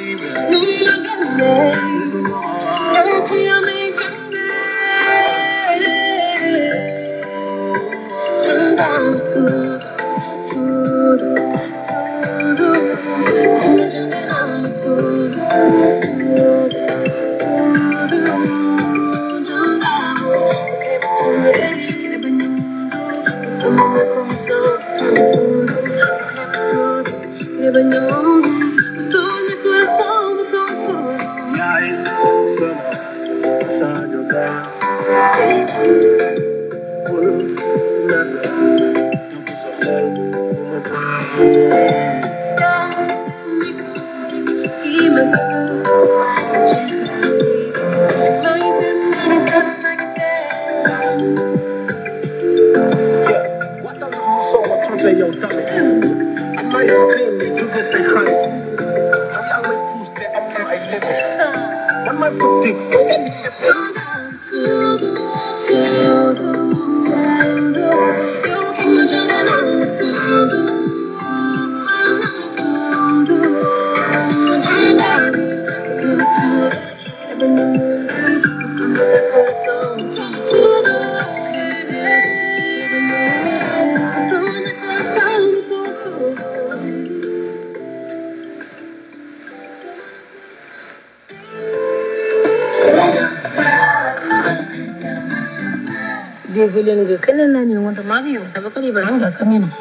Villain ke kanan ni want to magi you tapi kali barang dah kami ni.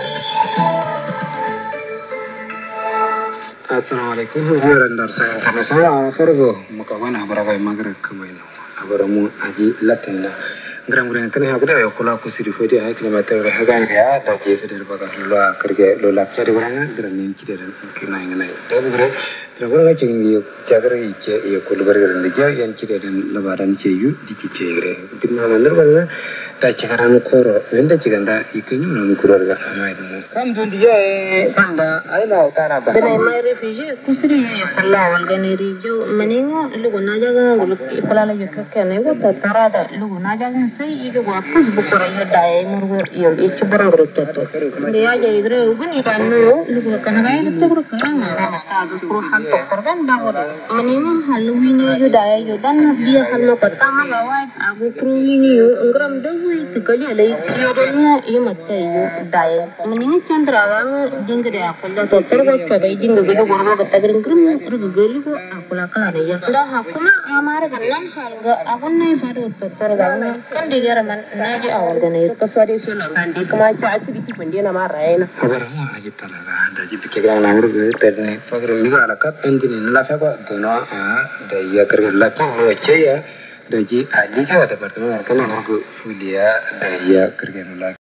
Assalamualaikum warahmatullahi wabarakatuh. Saya Fargo makawana barabai magre kamaino. Abaramu aji latinna. Gram kan ha gada kula ku siri fodi ha kilometer hagan ya da je feder baga lwa karge lo lakchari baranga dranin kide kina ngana. Tabure Terus cengih jaga ice ia kulubarga lagi yang kita dan lebaran ceyu di cicere. Kita mana mana tak cakaran koro, benda cikanda ikannya mana keluarga ramai tu. Kamu tu dia panda, ayah utara bah. Benar mai refugee kusri ya kalau warga rijo meninga lugu najaga lugu ipala lagi kakek ni gua terada lugu najaga saya itu gua pus bukura ya daya murgu ya itu baru berututu. Dia aja itu ugun ikan lugu kanai itu baru kerana ada peruhan korban dah meninga Halloween itu daya itu dan dia halu petang lawat aku perlu ini enggam dah itu kali ada itu orang ini mata itu daya meninga Chandrawang jengkere aku dah terus coba jengkere itu gua kata gereng geli gua aku lakal ya dah aku mah amar galan harga aku naik baru terus kan di geraman naji awal kan itu kesari sudah kan di kemaca asli itu pendia nama Raina. Kabarnya aja talaga, dah jadi pikiran namur gue terni. Pakai juga alakat penting ni lafa ko dono dah ia kerja lakukan lo aja ya. Dah jadi aja kan ada pertemuan kan namur gue fulia dah ia kerja lagi.